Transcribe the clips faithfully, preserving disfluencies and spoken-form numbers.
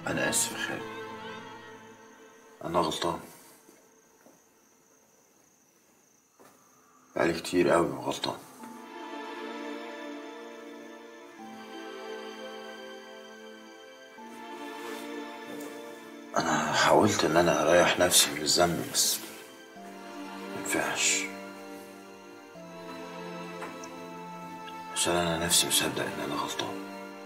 أنا آسف يا خالد، أنا غلطان. بقالي كتير قوي غلطان. أنا حاولت إن أنا أريح نفسي من الذنب بس منفعش، عشان أنا نفسي مصدق إن أنا غلطان.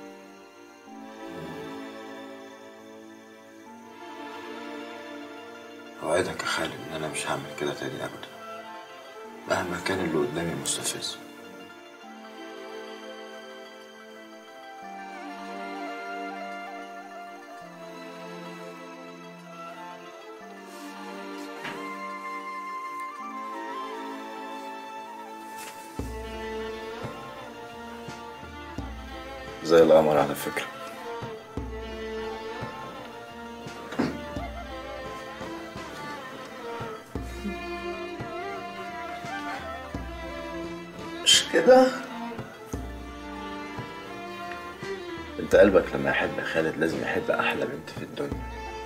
أوعدك يا خالد إن أنا مش هعمل كده تاني أبدا، مهما كان اللي قدامي مستفز. زي القمر على فكرة. مش كده؟ انت قلبك لما يحب يا خالد لازم يحب احلى بنت في الدنيا.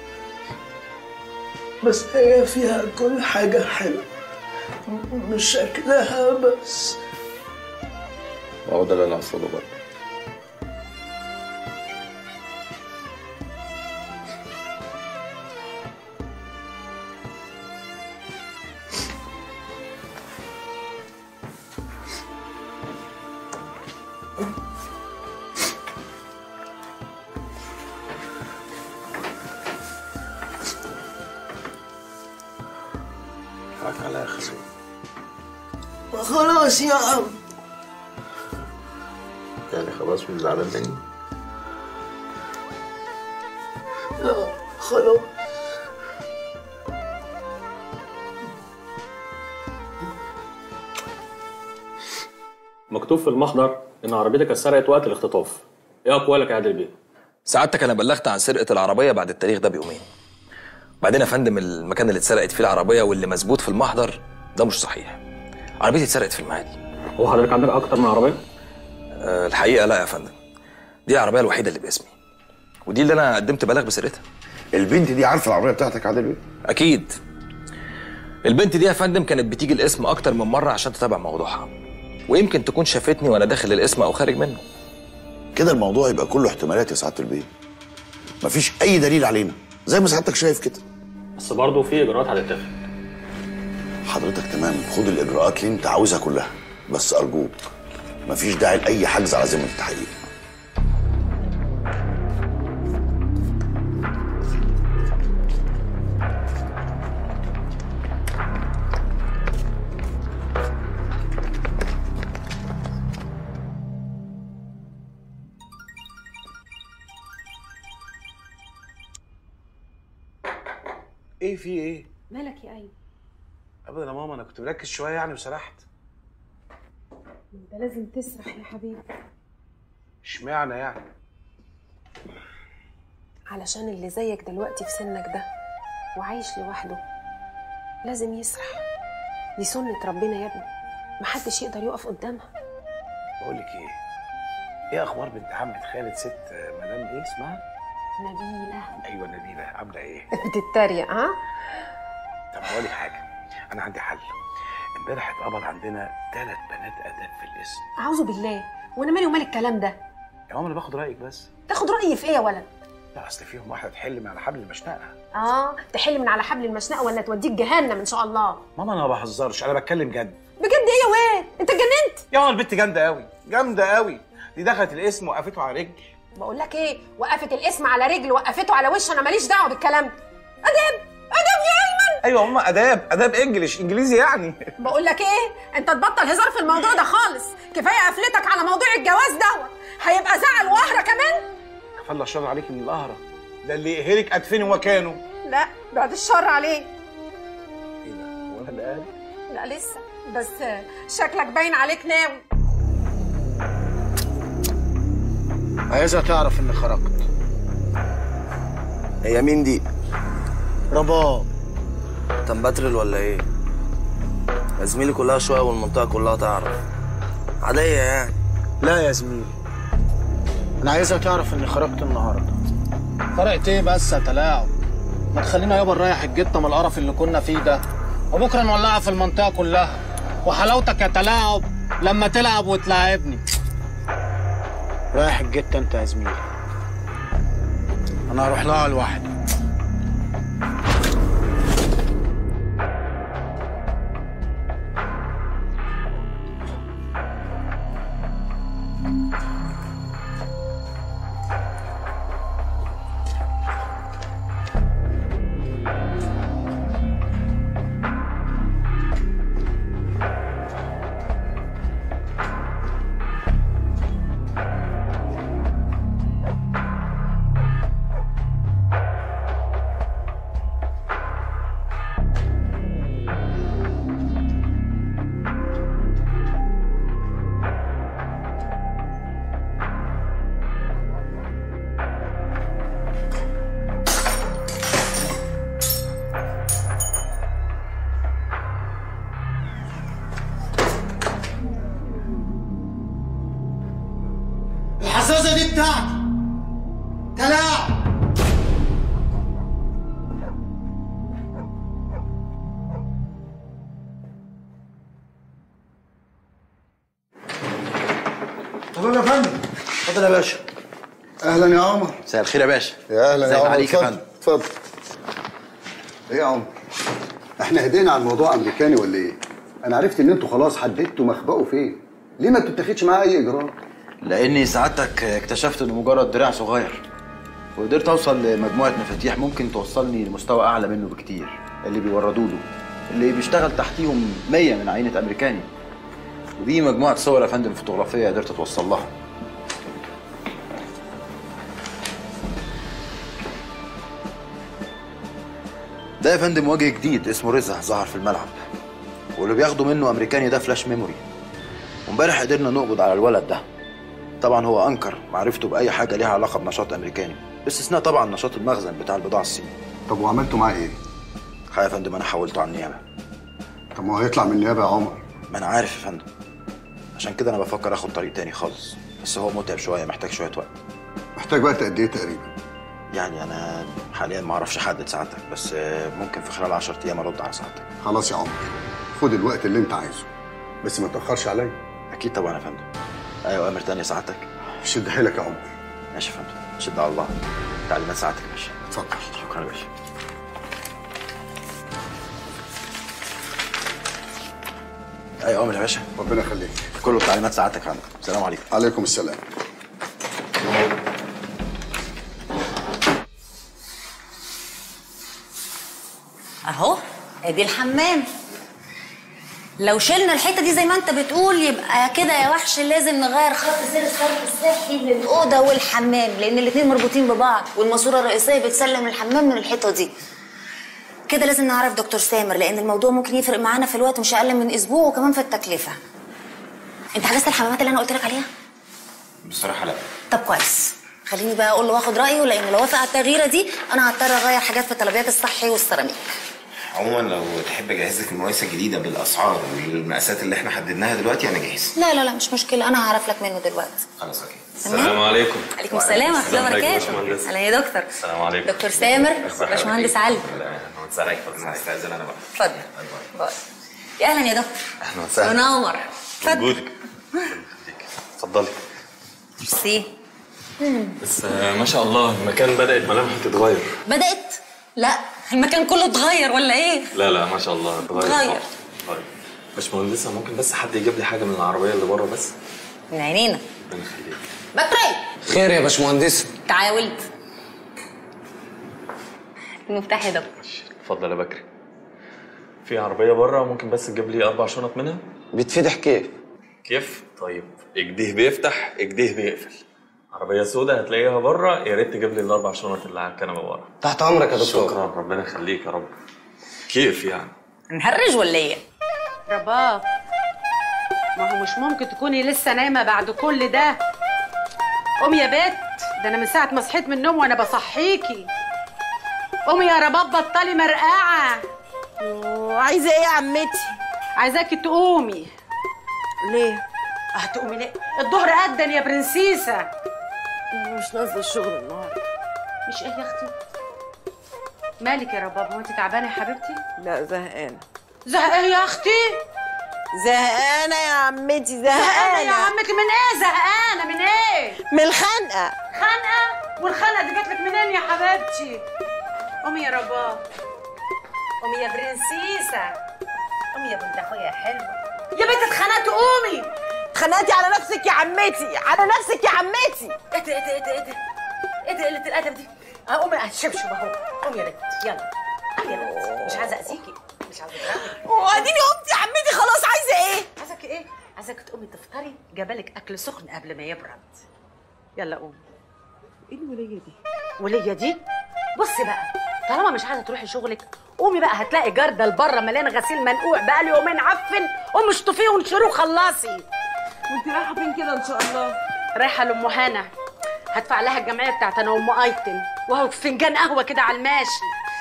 بس هي فيها كل حاجة حلوة، مش شكلها بس. ما هو ده اللي انا اقصده برضه. حقك عليا يا خالد. خلاص يا عم. يعني خلاص مش زعلان مني؟ لا خلاص. مكتوب في المحضر ان عربيتك اتسرقت وقت الاختطاف. ايه اقوالك يا عادل بيه؟ سعادتك انا بلغت عن سرقه العربيه بعد التاريخ ده بيومين. بعدين يا فندم المكان اللي اتسرقت فيه العربيه واللي مثبوت في المحضر ده مش صحيح. عربيتي اتسرقت في المعادي. هو حضرتك عندك اكتر من عربيه؟ أه الحقيقه لا يا فندم، دي العربيه الوحيده اللي باسمي، ودي اللي انا قدمت بلاغ بسرقتها. البنت دي عارفه العربيه بتاعتك يا عادل بيه؟ اكيد. البنت دي يا فندم كانت بتيجي القسم اكتر من مره عشان تتابع موضوعها، ويمكن تكون شافتني وانا داخل القسم او خارج منه. كده الموضوع يبقى كله احتمالات يا سعاده البيه، مفيش اي دليل علينا زي ما سعادتك شايف كده. بس برضه في اجراءات هتتاخد. حضرتك تمام، خد الاجراءات اللي انت عاوزها كلها، بس ارجوك مفيش داعي لاي حجز على ذمه التحقيق. ايه في ايه؟ مالك يا ايمن؟ ابدا يا ماما، انا كنت مركز شويه يعني وسرحت. انت لازم تسرح يا حبيبي. اشمعنى يعني؟ علشان اللي زيك دلوقتي في سنك ده وعايش لوحده لازم يسرح. دي سنة ربنا يا ابني، محدش يقدر يقف قدامها. بقول لك ايه؟ ايه اخبار بنت عمة خالد ست مدام ايه اسمها؟ نبيلة. ايوه نبيلة، عاملة ايه؟ بتتريق ها؟ طب بقول لك حاجة، أنا عندي حل. امبارح اتقبض عندنا ثلاث بنات آداب في القسم. أعوذ بالله، وأنا مالي ومال الكلام ده؟ يا ماما أنا باخد رأيك بس. تاخد رأيي في إيه يا ولد؟ لا أصل فيهم واحدة تحل من على حبل المشنقة. آه، تحل من على حبل المشنقة ولا توديك جهنم إن شاء الله. ماما أنا ما بهزرش، أنا بتكلم جد. بجد إيه يا واد؟ أنت اتجننت؟ يا ماما البت جامدة أوي، جامدة أوي. دي دخلت القسم وقفته على رجل. بقول لك إيه؟ وقفت القسم على رجل وقفته على وش، أنا ماليش دعوة بالكلام ده. أداب، أداب يا أيمن. أيوة ماما أداب، أداب إنجلش، إنجليزي يعني. بقول لك إيه؟ أنت تبطل هزار في الموضوع ده خالص، كفاية قفلتك على موضوع الجواز دوت، هيبقى زعل وقهرة كمان. كفى الله الشر عليك من القهرة، ده اللي يقهرك أدفني مكانه. لا بعد الشر عليه. إيه ده؟ هو أنا اللي قال؟ لا لسه، بس شكلك باين عليك ناوي. عايزها تعرف اني خرجت. هي مين دي؟ رباب. تنبترل ولا ايه؟ يا زميلي كلها شويه والمنطقه كلها تعرف. عاديه يعني. لا يا زميلي، انا عايزها تعرف اني خرجت النهارده فرقت ايه بس يا تلاعب؟ ما تخلينا يابا نريح الجته من القرف اللي كنا فيه ده، وبكره نولعها في المنطقه كلها. وحلاوتك يا تلاعب لما تلعب وتلاعبني. رايح الجته انت يا زميلي، انا هروح لها لوحدي. الحساسه دي بتاعتي تلاعب. اتفضل يا فندم. اتفضل يا باشا. اهلا يا عمر. مساء الخير يا باشا. يا اهلا يا عمر. عليك يا فندم. اتفضل. ايه يا عمر؟ احنا هدينا على الموضوع امريكاني ولا ايه؟ انا عرفت ان انتوا خلاص حددتوا مخبأه فين. ليه ما بتتاخدش معاه اي اجراء؟ لاني سعادتك اكتشفت انه مجرد دراع صغير، وقدرت اوصل لمجموعه مفاتيح ممكن توصلني لمستوى اعلى منه بكتير. اللي بيوردوا له اللي بيشتغل تحتيهم مية من عينه امريكاني، ودي مجموعه صور يا فندم فوتوغرافيه قدرت اتوصل لها. ده يا فندم وجه جديد اسمه رزا ظهر في الملعب، واللي بياخدوا منه امريكاني ده فلاش ميموري. وامبارح قدرنا نقبض على الولد ده. طبعا هو انكر معرفته باي حاجه ليها علاقه بنشاط امريكاني، باستثناء طبعا نشاط المخزن بتاع البضاعه الصينيه. طب وعملتوا معاه ايه؟ يا فندم انا حولته على النيابه. طب ما هو هيطلع من النيابه يا عمر. ما انا عارف يا فندم، عشان كده انا بفكر اخد طريق تاني خالص، بس هو متعب شويه، محتاج شويه وقت. محتاج وقت قد ايه تقريبا؟ يعني انا حاليا ما اعرفش احدد ساعتك، بس ممكن في خلال عشرة ايام ارد على ساعتك. خلاص يا عمر، خد الوقت اللي انت عايزه، بس ما تاخرش عليا. اكيد طبعا يا فندم. ايوه امر تاني ساعتك. شد حيلك يا عمر. ماشي يا فندم، شد على الله. تعليمات ساعتك يا باشا. اتفضل. شكرا يا باشا. ايوه امر يا باشا. ربنا يخليك. كله تعليمات ساعتك يا فندم. السلام عليكم. عليكم السلام. اهو ادي الحمام. لو شلنا الحته دي زي ما انت بتقول يبقى كده يا وحش لازم نغير خط سير الصرف الصحي للاوضه والحمام، لان الاثنين مربوطين ببعض، والماسوره الرئيسيه بتسلم الحمام من الحته دي. كده لازم نعرف دكتور سامر، لان الموضوع ممكن يفرق معانا في الوقت مش اقل من اسبوع، وكمان في التكلفه. انت حجزت الحمامات اللي انا قلت لك عليها؟ بصراحه لا. طب كويس، خليني بقى اقول له واخد رايه، لان لو وافق على التغييره دي انا هضطر اغير حاجات في الطلبيات الصحي والسيراميك. عموما لو تحب اجهز لك المقايسه الجديده بالاسعار والمقاسات اللي احنا حددناها دلوقتي انا جاهز. لا لا لا مش مشكله، انا هعرف لك منه دلوقتي. خلاص اوكي. السلام عليكم. عليكم السلام ورحمه الله وبركاته. اهلا يا دكتور. السلام عليكم. دكتور سامر، باشمهندس علي. باشمهندس علي. هستأذن انا بقى. اتفضل. باي. يا اهلا يا دكتور. اهلا وسهلا. منور. وجودك. اتفضلي. ميرسي. بس ما شاء الله المكان بدأت ملامحه تتغير. بدأت؟ لا المكان كله اتغير ولا ايه؟ لا لا ما شاء الله اتغير. اتغير. طيب باشمهندسة ممكن بس حد يجيب لي حاجة من العربية اللي بره بس؟ من عينينا. ربنا يخليك. بكري. خير يا باشمهندسة. تعالى يا ولد. المفتاح يا دكتور. اتفضل يا بكري. في عربية بره ممكن بس تجيب لي أربع شنط منها؟ بيتفتح كيف؟ كيف؟ طيب اجديه بيفتح اجديه بيقفل. عربية سودة هتلاقيها بره، يا ريت تجيب لي الأربع شنط اللي على الكنبة بره. تحت أمرك يا دكتور. شكرا ربنا يخليك يا رب. كيف يعني؟ نهرج ولا إيه؟ رباب ما هو مش ممكن تكوني لسه نايمة بعد كل ده. قومي يا بت، ده أنا من ساعة ما صحيت من النوم وأنا بصحيكي. قومي يا رباب بطلي مرقعة. عايزة إيه يا عمتي؟ عايزاكي تقومي. ليه؟ هتقومي ليه؟ الظهر أدن يا برنسيسة. مش نازلة الشغل النهارده. مش ايه يا اختي؟ مالك يا رباب؟ هو انت تعبانه يا حبيبتي؟ لا زهقانه. زهقانه يا اختي؟ زهقانه يا عمتي، زهقانه زهقانه يا عمتي من ايه؟ زهقانه من ايه؟ من الخنقه. خنقه؟ والخنقه دي جات لك منين يا حبيبتي؟ قومي يا رباب، قومي يا برنسيسه، قومي يا بنت اخويا يا حلوه. يا بنت اتخنقتي قومي. اتخنقتي على نفسك يا عمتي، على نفسك يا عمتي. ايه ده ايه ده ايه ده ايه ده قله الادب دي؟ قومي هشبشب اهو. قومي يا بنت يلا. قومي يا بنت، مش عايزه اذيكي، مش عايزه اضربك. واديني قمتي يا عمتي خلاص. عايزه ايه؟ عايزاكي ايه؟ عايزاكي تقومي تفطري، جابلك اكل سخن قبل ما يبرد. يلا قومي. ايه الوليه دي؟ وليه دي؟ بصي بقى، طالما مش عايزه تروحي شغلك قومي بقى، هتلاقي جردل بره مليان غسيل منقوع بقالي يومين عفن، قومي اشطفيه وانشروه خلصي. وانت رايحه فين كده ان شاء الله؟ رايحه لام هنا، هدفع لها الجمعيه بتاعت انا وام ايتن، وهو فنجان قهوه كده على الماشي.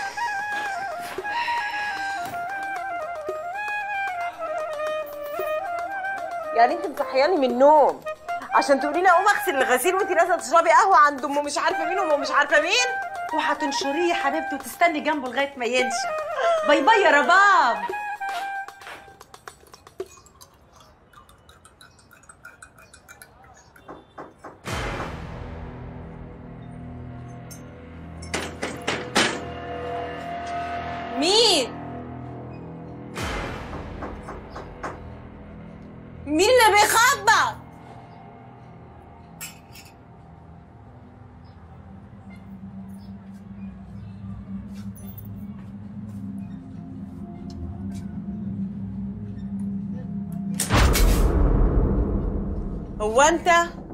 يعني انت مصحياني من النوم عشان تقولي لي اقوم اغسل الغسيل وانت نازله تشربي قهوه عند ام مش عارفه مين وام مش عارفه مين؟ وهتنشريه يا حبيبتي وتستني جنبه لغايه ما ينشف. باي باي يا رباب. مين؟ مين اللي بيخبط؟ هو انت؟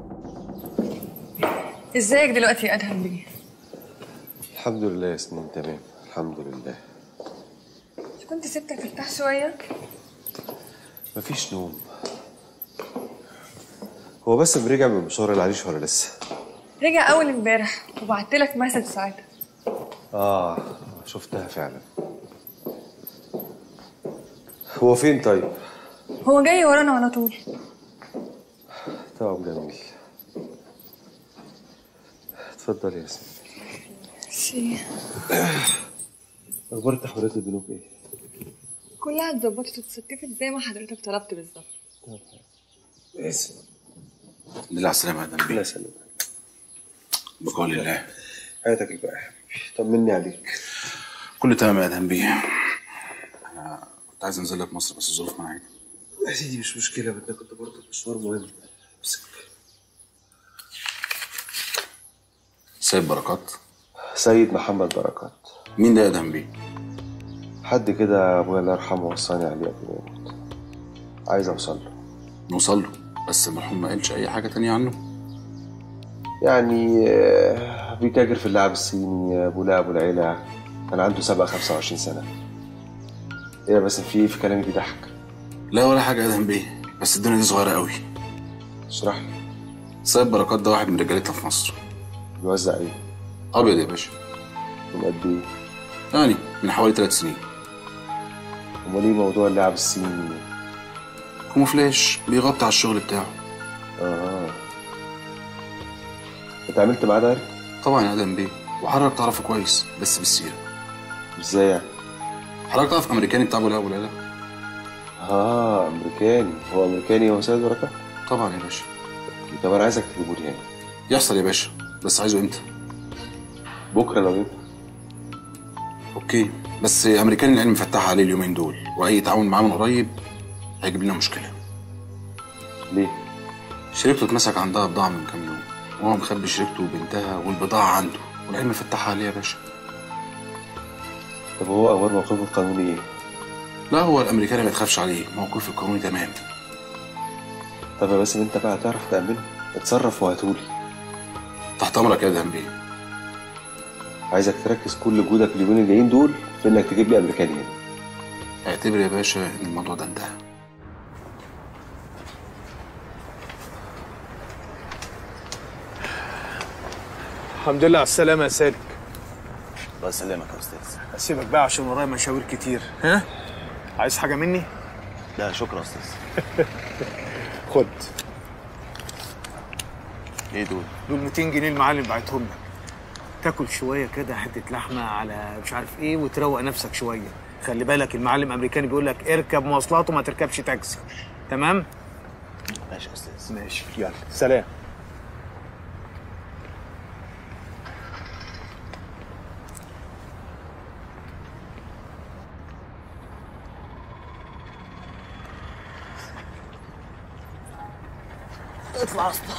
ازيك دلوقتي يا ادهم بيه؟ الحمد لله يا سنين، تمام الحمد لله. كنت سبتك ترتاح شويه؟ مفيش نوم. هو بس رجع من مشوار العريش ولا لسه؟ رجع اول امبارح وبعتلك مسج ساعتها. اه شفتها فعلا. هو فين طيب؟ هو جاي ورانا على طول. طب جميل. اتفضل يا ياسمين. سي اخبار تحويلات البنوك ايه؟ كلها اتظبطت واتستفت زي ما حضرتك طلبت بالظبط. اسم الحمد لله على السلامة يا دنبي. الله يسلمك. بقول الله. حياتك الباقي يا حبيبي، طمني عليك. كله تمام يا دنبي. انا كنت عايز انزل لك مصر بس الظروف معايا. يا سيدي مش مشكلة، انت كنت برضه مشوار مهم. امسك. سيد بركات. سيد محمد بركات. مين ده يا دنبي؟ حد كده ابويا الله يرحمه وصاني عليه قبل ما يموت. عايز اوصل له. نوصل له، بس المرحوم ما قالش اي حاجه تانية عنه. يعني بيتاجر في اللعب الصيني، ابو لعب العيله، كان عنده سابقه خمسة وعشرين سنه. ايه بس في في كلامي بيضحك؟ لا ولا حاجه يا دنبي، بس الدنيا دي صغيره قوي. اشرح لي. سيد بركات ده واحد من رجالتنا في مصر. بيوزع ايه؟ ابيض يا باشا. من قد ايه؟ يعني من حوالي ثلاث سنين. امال ايه موضوع اللعب الصيني؟ كوموفلاش، بيغطي على الشغل بتاعه. اه اتعاملت معاه ده؟ طبعا يا ادم بيه، وحضرتك تعرفه كويس بس بالسيره. ازاي يعني؟ حضرتك تعرف امريكاني بتاع ابو لا ابو لا؟ اه امريكاني. هو امريكاني هو سيد بركات؟ طبعا يا باشا. طب انا عايزك تجيبه لي هنا. يحصل يا باشا، بس عايزه امتى؟ بكره لو ينفع. اوكي، بس امريكاني العلم مفتح عليه اليومين دول، واي تعاون معاه من قريب هيجيب لنا مشكله. ليه؟ شركته اتمسك عندها بضاعه من كام يوم، وهو مخبي شركته وبنتها والبضاعه عنده، والعلم فتحها عليه يا باشا. طب هو اول موقفه القانوني ايه؟ لا هو الامريكاني ما تخافش عليه، موقفه القانوني تمام. طب بس انت بقى هتعرف تعمله، اتصرف وهاتولي. تحت امرك يا ادهم بيه. عايزك تركز كل جهودك اليومين الجايين دول في انك تجيب لي امريكاني هنا. اعتبر يا باشا ان الموضوع ده انتهى. الحمد لله على السلامة يا سالك. الله يسلمك يا استاذ. اسيبك بقى عشان ورايا مشاوير كتير. ها؟ عايز حاجة مني؟ لا شكرا يا استاذ. خد. ايه دول؟ دول مئتين جنيه المعلم بعتهم لك. تاكل شويه كده حته لحمه على مش عارف ايه وتروق نفسك شويه. خلي بالك المعلم امريكاني بيقول لك اركب مواصلات وما تركبش تاكسي. تمام؟ ماشي يا استاذ. ماشي يلا سلام. اطلع اسطى.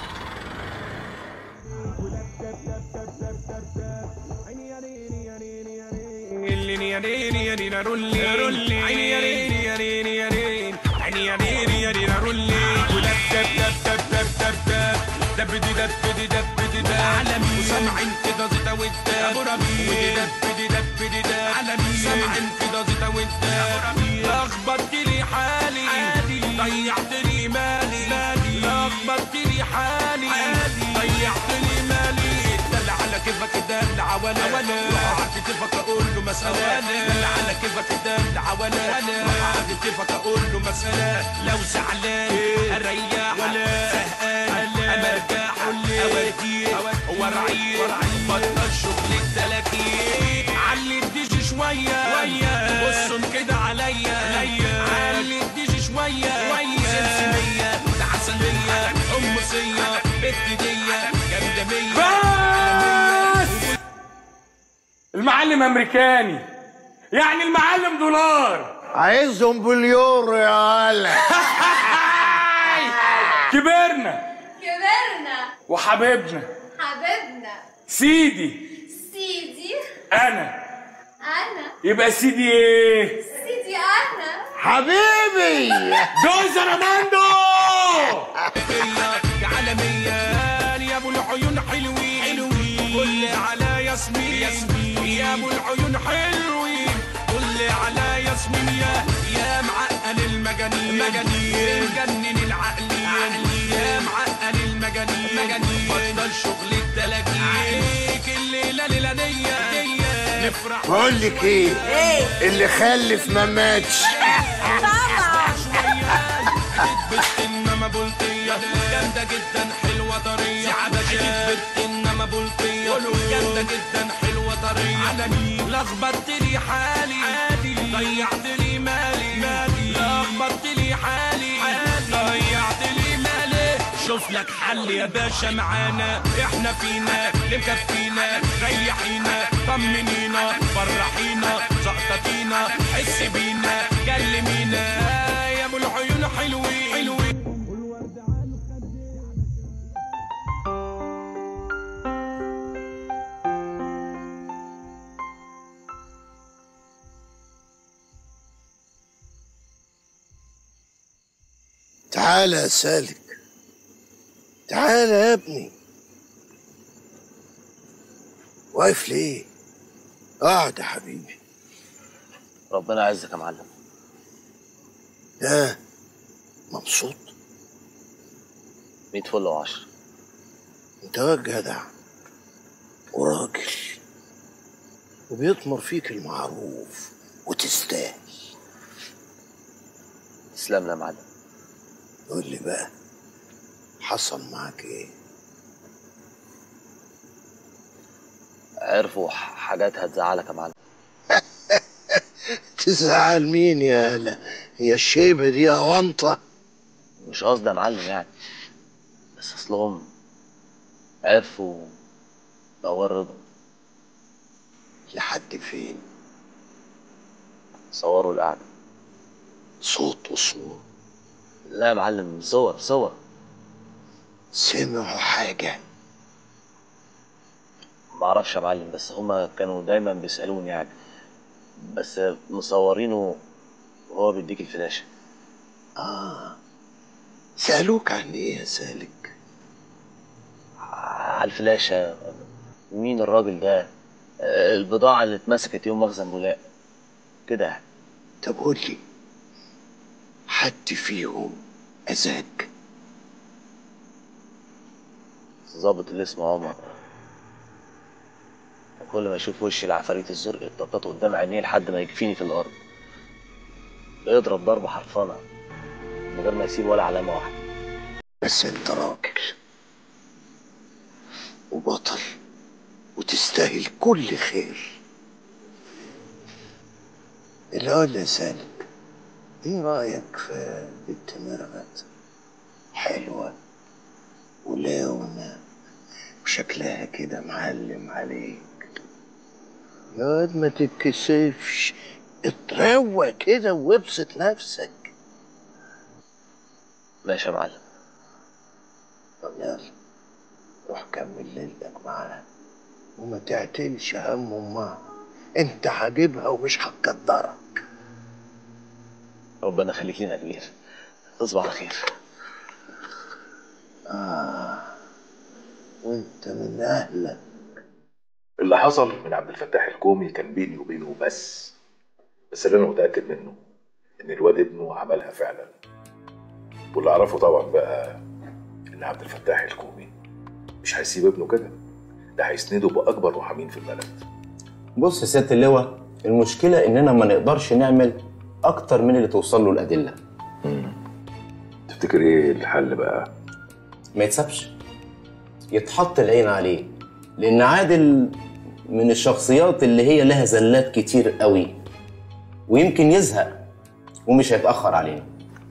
عالمي وسامعين كده زيتا وانت ابو ربيع ودي دب دي دب عالمي سامعين كده زيتا وانت لخبطت لي حالي ضيعت لي مالي لخبطت لي حالي ضيعت لي مالي دل على كيفك دل عوالي وقعدت كيفك اقول له مسألة دل على كيفك دل عوالي وقعدت كيفك اقول له مسألة لو زعلان اريح زهقان امرجح اوديه وارعيه بطل شغل التلاكين علي الديجي شويه بصهم كده عليا علي الديجي شويه سمسميه ده عسليه قمصيه بتديه جمدميه بس المعلم امريكاني يعني المعلم دولار عايزهم باليورو يا هلا. كبرنا كبرنا وحبيبنا حبيبنا سيدي سيدي انا انا يبقى سيدي ايه؟ سيدي انا حبيبي جوز رماندو يا عالمية يا ابو العيون حلوين حلوين كل على ياسمين ياسمين يا ابو العيون حلوين كل على ياسمين يا يا معقل المجانين مجانين مجنن العقلين يا معقل المجانين مجانين بطل شغل التلاجين الليله ليله دي نفرح. بقول لك ايه؟ ايه اللي خلف ما ماتش. طبعا بنت انما بلطيه جامده جدا حلوه طريه عبشات بنت انما بلطيه جامده جدا حلوه طريه عالمي لخبطت لي حالي ضيعت لي مالي لخبطت لي حالي ضيعت لي مالي شوف لك حل يا باشا معانا احنا فينا اللي مكفينا ريحينا طمنينا فرحينا زقطتينا حس بينا كلمينا يا ابو العيون حلوين حلوين تعالى يا سالك، تعالى يا ابني. واقف ليه؟ اقعد يا حبيبي. ربنا يعزك يا معلم. ها مبسوط؟ مية فل وعشرة. انت واد جدع وراجل وبيطمر فيك المعروف وتستاهل. تسلم لي يا معلم. قول لي بقى حصل معاك ايه؟ عرفوا حاجات هتزعلك يا معلم. تزعل مين يا هلا؟ هي الشيبه دي اونطه؟ مش قصدي يا معلم يعني، بس اصلهم عرفوا بأول رضا. لحد فين؟ صوروا القعدة. صوت وصور؟ لا يا معلم، صور صور. سمعوا حاجة؟ معرفش يا معلم، بس هما كانوا دايما بيسألوني يعني، بس مصورينه وهو بيديك الفلاشة. آه سألوك عن إيه يا سالك؟ على الفلاشة، مين الراجل ده، البضاعة اللي اتمسكت يوم مخزن بولاق كده يعني. طب قول لي حد فيهم أذاك؟ الظابط اللي اسمه عمر كل ما يشوف وشي العفاريت الزرق يتنططوا قدام عينيه لحد ما يكفيني في الارض. بيضرب ضربه حرفانه من غير ما يسيب ولا علامه واحده. بس انت راجل وبطل وتستاهل. تستاهل كل خير. الواد يا سالك، ايه رايك في بنت مرغت؟ حلوه ولونة وشكلها كده معلم عليك. يا واد ما تتكسفش، اتروق كده وابسط نفسك. ماشي يا معلم. طب يلا روح كمل ليلتك معاها وما تعتلش هم امها، انت هجيبها ومش هتقدرك. ربنا يخليك لنا يا كبير. تصبح على خير. اه وانت من اهلك. اللي حصل من عبد الفتاح الكومي كان بيني وبينه بس بس اللي انا متاكد منه ان الواد ابنه عملها فعلا. واللي اعرفه طبعا بقى ان عبد الفتاح الكومي مش هيسيب ابنه كده، ده هيسنده باكبر محامين في البلد. بص يا سياده اللواء، المشكله اننا ما نقدرش نعمل اكتر من اللي توصل له الادله. امم تفتكر ايه الحل بقى؟ ما يتسابش، يتحط العين عليه، لان عادل من الشخصيات اللي هي لها زلات كتير قوي ويمكن يزهق ومش هيتاخر علينا.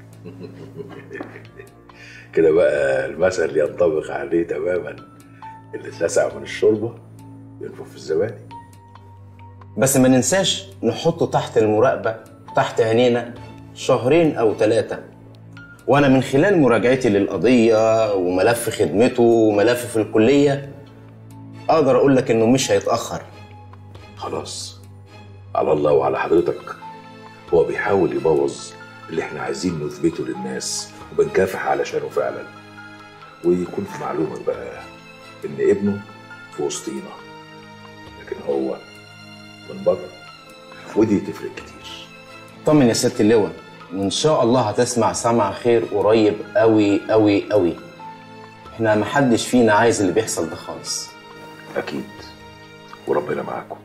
كده بقى المثل ينطبق عليه تماما، اللي اتلسع من الشوربه ينفخ في الزبادي. بس ما ننساش نحطه تحت المراقبه تحت عينينا شهرين او ثلاثه، وانا من خلال مراجعتي للقضيه وملف خدمته وملف في الكليه اقدر اقول لك انه مش هيتاخر. خلاص على الله وعلى حضرتك، هو بيحاول يبوظ اللي احنا عايزين نثبته للناس وبنكافح علشانه فعلا. ويكون في معلومك بقى ان ابنه في وسطينا لكن هو من بره، ودي تفرق كتير. طمن يا سياده اللواء، وان شاء الله هتسمع سمع خير قريب قوي قوي قوي. احنا محدش فينا عايز اللي بيحصل ده خالص. اكيد، وربنا معاكم.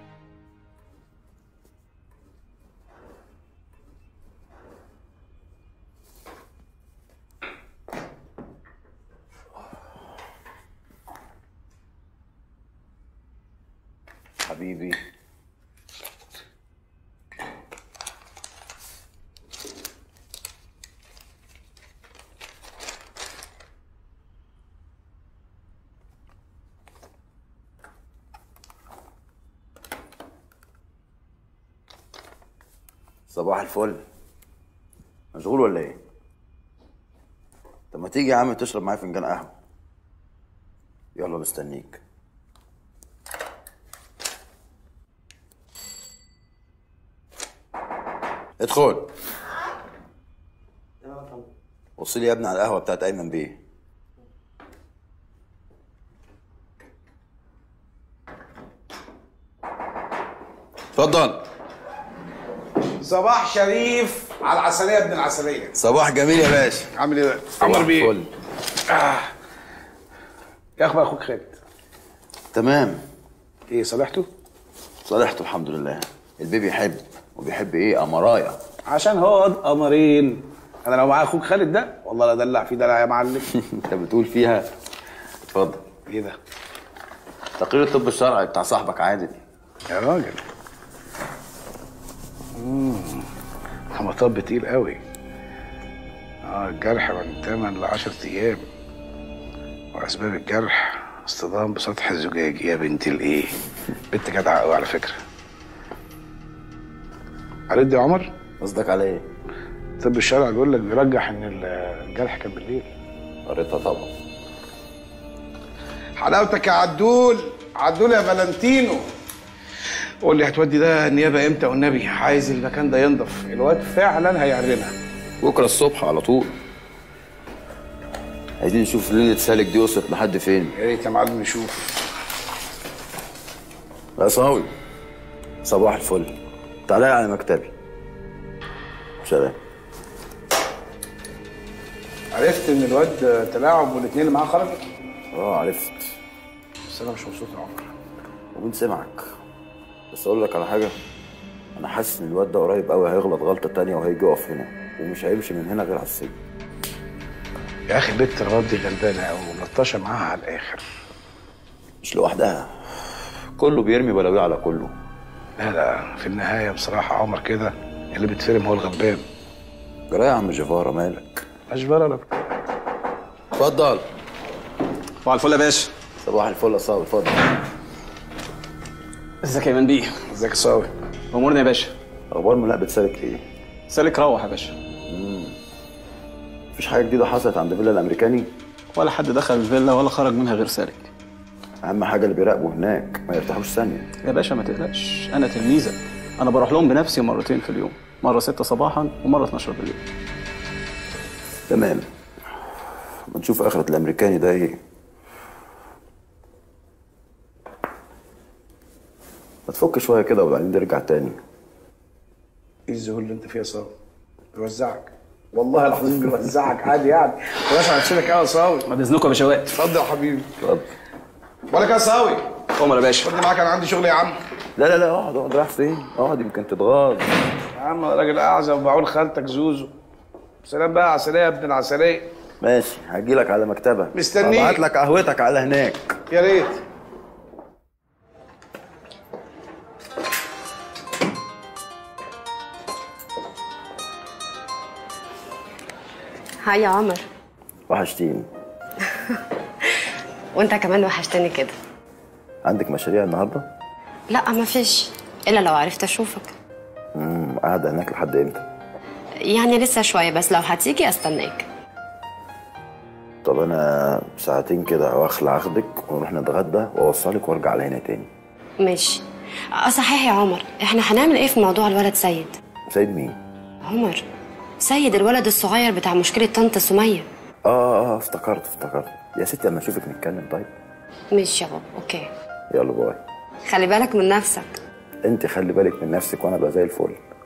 حبيبي صباح الفل. مشغول ولا ايه؟ طب ما تيجي يا عم تشرب معايا فنجان قهوه. يلا مستنيك. ادخل. وصلي يا ابني على القهوه بتاعت ايمن بيه. اتفضل. صباح شريف على العسلية ابن العسلية. صباح جميل يا باشا. عامل ايه؟ عمر بيه. آه. ايه اخبار اخوك خالد؟ تمام. ايه صالحته؟ صالحته الحمد لله. البيبي يحب وبيحب ايه؟ قمرايه. عشان هو واد قمرين. انا لو معايا اخوك خالد ده والله لا دلع فيه دلع يا معلم. انت بتقول فيها. اتفضل. ايه ده؟ تقرير الطب الشرعي بتاع صاحبك عادل. يا راجل. امم ده مطب تقيل قوي. اه الجرح من ثمانية ل عشرة ايام، واسباب الجرح اصطدام بسطح الزجاج. يا بنت الايه، بنت جدعه قوي على فكره. قريت يا عمر؟ قصدك على ايه؟ الطب الشرعي بيقول لك بيرجح ان الجرح كان بالليل. قريتها طبعا. حلاوتك يا عدول، عدول يا فالنتينو. قول لي هتودي ده النيابه امتى والنبي؟ عايز المكان ده ينضف، الواد فعلا هيعرمها. بكره الصبح على طول. عايزين نشوف ليله سالك دي وصلت لحد فين. يا ريت يا معلم نشوف. يا صاوي صباح الفل. تعالى على مكتبي. سلام. عرفت ان الواد تلاعب والاثنين اللي معاه خرجوا؟ اه عرفت. بس انا مش مبسوط يا عمر. ومين سمعك؟ بس اقول لك على حاجه، انا حاسس ان الواد ده قريب قوي هيغلط غلطه تانية وهيجي يقف هنا ومش هيمشي من هنا غير على السجن. يا اخي البت الغلط دي غلبانه قوي وملطشه معاها على الاخر. مش لوحدها، كله بيرمي بلاويه على كله. لا لا، في النهايه بصراحه عمر كده اللي بيتفرم هو الغلبان. جرايه يا عم جيفارا، مالك؟ اشبار ولا اتفضل. صباح الفل يا باشا. صباح الفل يا صاوي، اتفضل. ازيك يا ايمن بيه؟ ازيك يا صاوي؟ امورنا يا باشا. اخبار ملاقبة سالك ايه؟ سالك روح يا باشا. امم مفيش حاجه جديده حصلت عند فيلا الامريكاني؟ ولا حد دخل الفيلا ولا خرج منها غير سالك. اهم حاجه اللي بيراقبوا هناك ما يرتاحوش ثانيه. يا باشا ما تقلقش، انا تلميذك. انا بروح لهم بنفسي مرتين في اليوم، مره ستة صباحا ومره اتناشر بالليل. تمام. ما نشوف اخره الامريكاني ده ايه. ما تفك شويه كده وبعدين نرجع تاني. ايه الذهول اللي انت فيها يا صاوي؟ بيوزعك والله العظيم، بيوزعك عادي يعني. خلاص هنشيلك قوي يا صاوي. ما باذنكم يا باشوات. اتفضل يا حبيبي. اتفضل. بقول لك يا صاوي. عمر يا باشا. خدني معاك، انا عندي شغل يا عم. لا لا لا، اقعد اقعد. رايح فين؟ اقعد يمكن تتغاظ. يا عم راجل اعزب وبعول خالتك زوزو. سلام بقى، عسليه يا ابن العسليه. ماشي، هجيلك على مكتبك. مستنيك. ابعت لك قهوتك على هناك. يا ريت. هاي يا عمر. وحشتيني. وانت كمان وحشتني كده. عندك مشاريع النهارده؟ لا مفيش، الا لو عرفت اشوفك. امم قاعده هناك لحد امتى؟ يعني لسه شويه، بس لو هتيجي استناك. طب انا ساعتين كده واخلع اخدك ونروح نتغدى واوصلك وارجع على هنا تاني. ماشي. اه صحيح يا عمر، احنا هنعمل ايه في موضوع الولد سيد؟ سيد مين؟ عمر، سيد الولد الصغير بتاع مشكله طنط سميه. اه اه افتكرت افتكرت يا ستي، اما اشوفك نتكلم. طيب ماشي يا بابا، اوكي. يلا باي. خلي بالك من نفسك. انت خلي بالك من نفسك وانا بقى زي الفل.